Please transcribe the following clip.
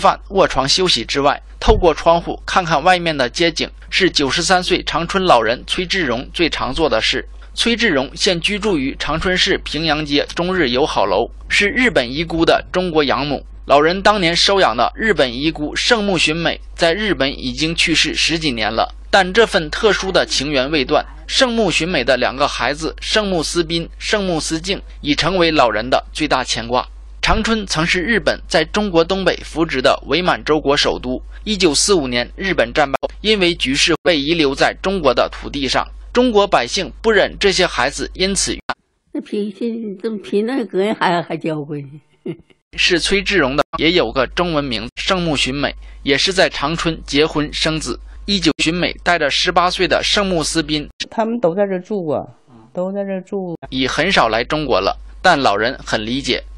饭、卧床休息之外，透过窗户看看外面的街景，是93岁长春老人崔志荣最常做的事。崔志荣现居住于长春市平阳街中日友好楼，是日本遗孤的中国养母。老人当年收养的日本遗孤盛木寻美在日本已经去世10几年了，但这份特殊的情缘未断。盛木寻美的2个孩子盛木思彬、盛木思静已成为老人的最大牵挂。长春曾是日本在中国东北扶植的伪满洲国首都。1945年日本战败，因为局势被遗留在中国的土地上，中国百姓不忍这些孩子因此那脾气这么比那个人还娇贵。 是崔志荣的也有个中文名字盛木寻美，也是在长春结婚生子。寻美带着18岁的盛木思彬， 他们都在这住啊，都在这住， 已很少来中国了，但老人很理解。